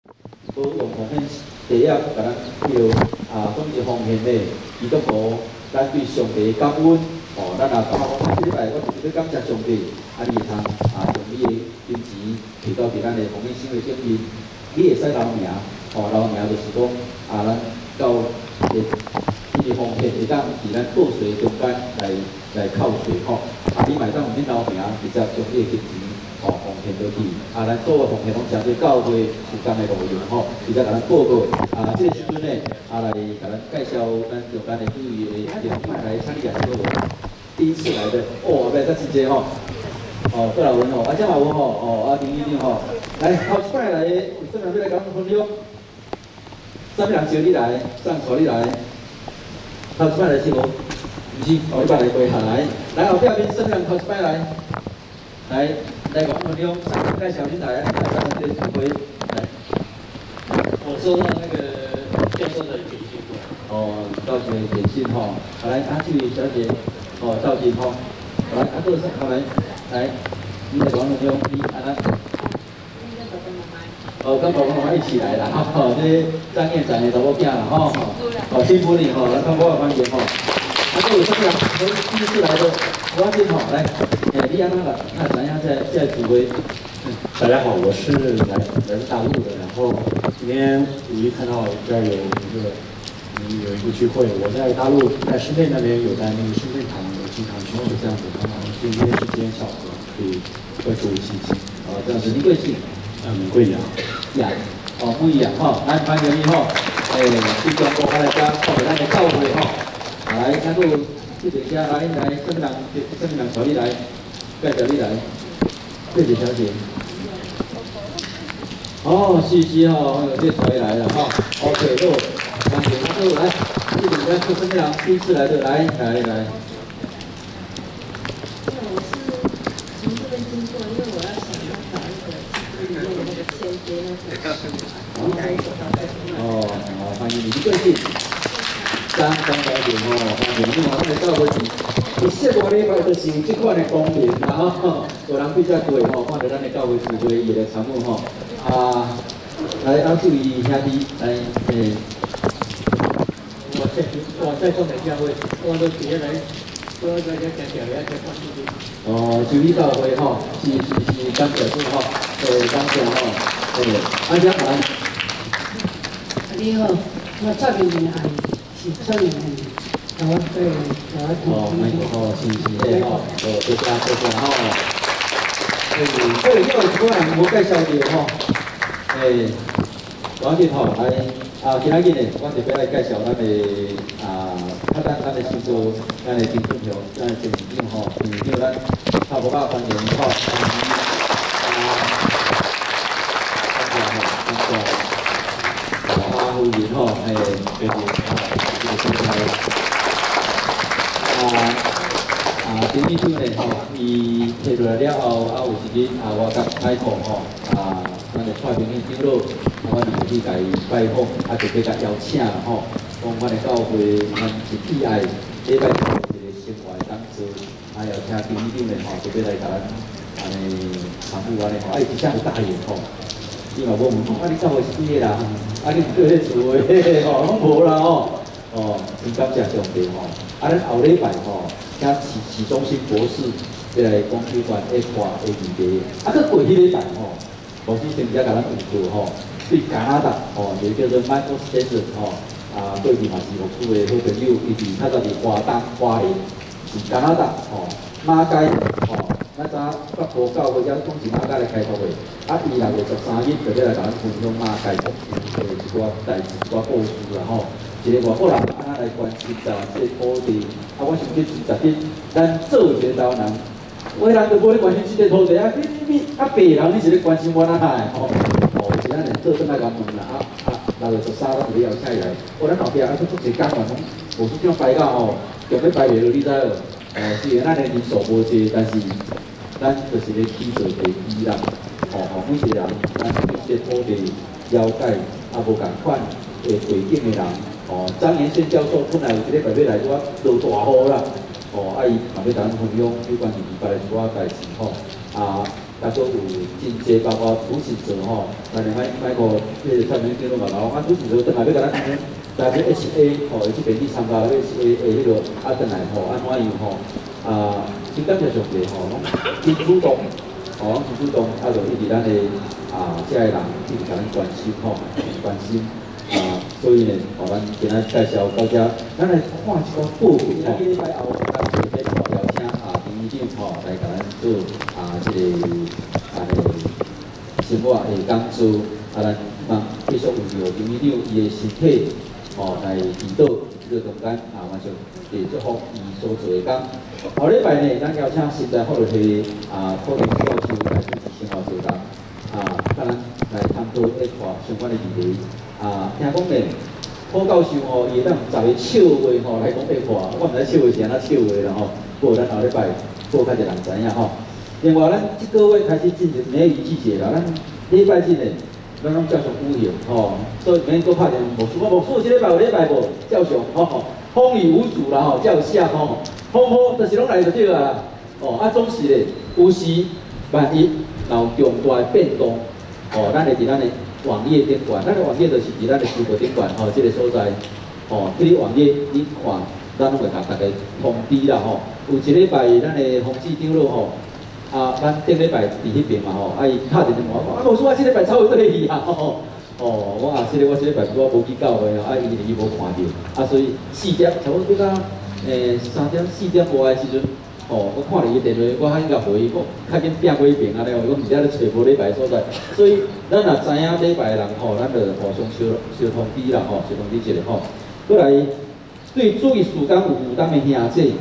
都用奉献第一，甲咱叫总之奉献咧，基督徒咱对上帝感恩。哦，咱也感觉讲，这礼拜我就是要感谢上帝，你会通用你的金钱提到伫咱的奉献箱的顶面，你会使留名，留名就是讲咱到伊的奉献会当伫咱报税中间来扣税你嘛会当用恁留名，直接将你的金钱。奉献落去，咱所有奉献拢针对教会有关的内容直接甲咱报告。这个时阵呢，来甲咱介绍咱中间的几位的来参加这个第一次来的，要再真济过来文这嘛文林医生来头一摆来的，有啥人要来甲咱分享？啥物人招你来？啥人带你来？头一摆来是无？毋是，一摆来跪下来后壁面啥物人头一摆来？来讲分享，介绍恁来这个聚会来。 我收到那个教授的简讯教授的简讯来这位小姐赵金来多少来，你来讲分享，你跟爸爸妈妈一起来啦这张院长的查某囝啦辛苦你来看我的欢迎各位小姐，第一次来的，我先来，你安怎啦？怎样在指挥？ 大家好，我是来自大陆的，然后今天五一看到这儿有一个聚会，我在大陆在深圳那边有在那个深圳堂有经常去这样子，刚好今天时间巧合，可以各处信息。 这样子，你贵姓？ 名贵阳。 不一样来欢迎你去中国来家看咱的教会来，咱个这个家来，什么人找你来？介绍你来，谢谢小姐。是这找你来了OK， 好，欢迎来，这里面是什么人？第一次来的，来。 我是从这边经过，因为我要想要找一个里面的那个签约欢迎你，你贵姓？张小姐欢迎你我们教会是，一说大礼拜就是有这款的光临有人比较多看到咱的教会聚会也来参与来注意兄弟来我在东北教会，我都直接来，我在这讲讲来在关注你。 就你教会是感谢主感谢这样你好，我这边是少年人，我对多谢所以有可能我介绍你我今仔日呢，我就要来介绍咱的咱的新做，咱的金顺条，咱的前景前咱差不多欢迎夫人这个这个前几天呢伊摕落来了后，有一日我甲采访咱的蔡明义长老，我就去甲伊拜访，就去甲邀请啦讲阮的教会，咱是喜爱礼拜堂一个生活的当做，邀请前几天呢就要来甲咱安尼参与安尼伊真正有答应伊嘛无问讲你教会是几个人？你做迄厝的拢无啦真感谢上帝咱后礼拜请史中心博士要来讲有关A跨的议题，佮过迄礼拜老师先甲咱有做对加拿大就叫做 Michael Sanders 过去嘛是牧师的好朋友，伊伫较早伫花莲是加拿大马街咱知北部教会讲是马街来开拓的，伊6月13日就要来甲咱分享马街一寡代志、一寡故事啦一个外国人安怎来关心这土地，我想去20日，咱做一个台湾人，有的人就无咧关心这个土地你白人你是咧关心我哪下是咱连做阵来甲问啦6月13咱就要请伊来，咱后壁去做一个讲话讲，无即种摆到用要摆袂落，你知无？虽然咱的人数无济，但是咱就是咧起做地基啦。每一个人咱对这土地了解无共款的背景的人。张延宪教授本来有一个礼拜要来，我落大雨啦。伊嘛要甲咱分享有关于二八的一寡代志啊，所有真济包括主持者吼，咱的买个迄个蔡明经都嘛搞，啊主持者等下要甲咱来这 HA 吼，即边去参加 HA 的迄个啊，等来吼，安怎样吼啊，真感谢上帝吼，拢真主动，吼，真主动，啊，就一直咱的遮个人一直甲咱关心吼，关心。所以呢，咱今仔介绍到遮，咱来看一个报告吼。礼拜后，咱就要邀请陈院长吼来甲咱做即个生活的讲座，咱继续有陈院长伊的身体来祈祷这个中间完成地祝福伊所做的工。后礼拜呢，咱邀请现在福利系普通教授来主持生活座谈，咱来探讨一块相关的议题。听讲咧，普教授吼，伊会当10个笑话吼来讲一块，我毋知笑话是安怎笑话啦吼，不过咱后礼拜报较侪人知影吼。另外，咱即个月开始进入梅雨季节啦，咱礼拜日咧，咱拢照常举行吼，所以免搁拍电无事，我无事，即礼拜有礼拜无照常吼，风雨无阻啦吼，才有写吼，风雨就是拢来就对啦，总是咧，有时万一有重大的变动，咱会伫咱的网页顶管，咱的网页就是伫咱的直播顶管这个所在，迄个网页你看，咱拢会甲大家通知啦吼。有一礼拜咱的洪志长老咱顶礼拜伫迄边嘛伊敲电话讲，无错，即礼拜走倒去啊我即礼拜我无去教会伊无看到，所以4点差不多到3点4点外的时阵。我看了伊电话，我较应该回伊，我较紧拼过一遍安尼我毋知咧找无礼拜所在，所以咱若知影礼拜的人咱就互相相通知啦相通知一下过来，对注意时间有负担的兄弟，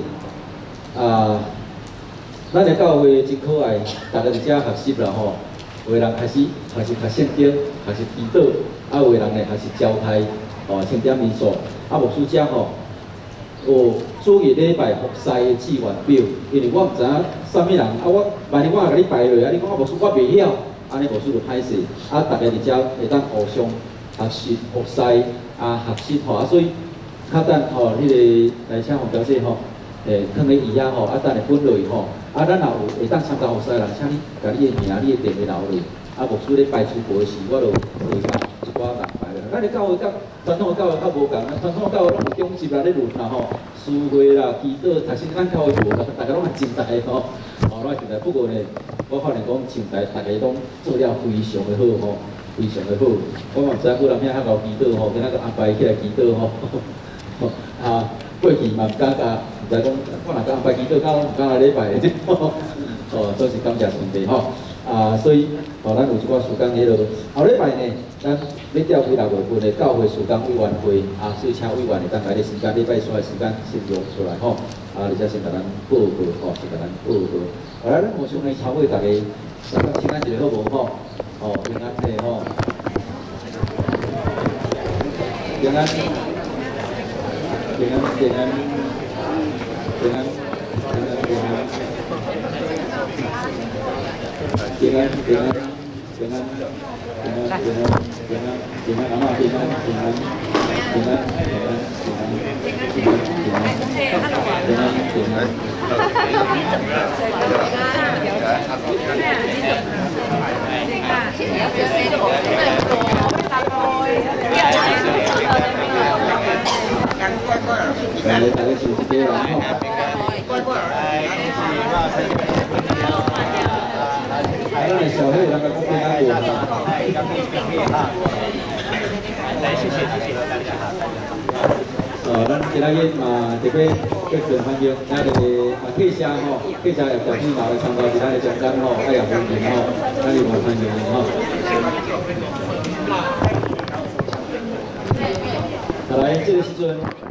咱的教会真可爱，大家伫遮学习啦有的人开始读圣经，开始祈祷，有的人呢开始交代清点民数，牧师讲有注意礼拜服侍的志愿表，因为我毋知影啥物人，万一我甲你排落，你讲牧师我袂晓，安尼牧师就歹势，大家伫遮会当互相学习服侍学习所以较等迄个来请洪表姐放咧椅等下分落去咱若有会当参加服侍的人，请你甲你的名、你的电话留落，牧师咧排出步的时，我就会甲一寡人排落。咱的教会甲传统的教会较无共，传统的教会拢有讲习啦、咧论啦诗会啦、祈祷，读圣咱教会无，大家拢係真大拢係真大。不過呢，我發現講前台大家拢做了非常的好非常的好。我嘛唔知有人遐捌祈禱今仔個安排起來祈禱過去嘛唔敢甲，唔知講我若甲安排祈禱，敢唔敢來禮拜的真是感謝上帝所以咱有一寡時間喺度。後禮拜呢，咱要調幾6月份的教會時間委員會所以請委員會當來的時間，禮拜三的時間先用出來而且先甲咱報告先甲咱報告。後來咱互相來超過大家大家請安一個好無平安體平安小黑那个公平安我咱今仔日嘛特别非常欢迎，咱就客车客车也条件嘛来参加咱的中间也欢迎咱就欢迎来，这个时阵。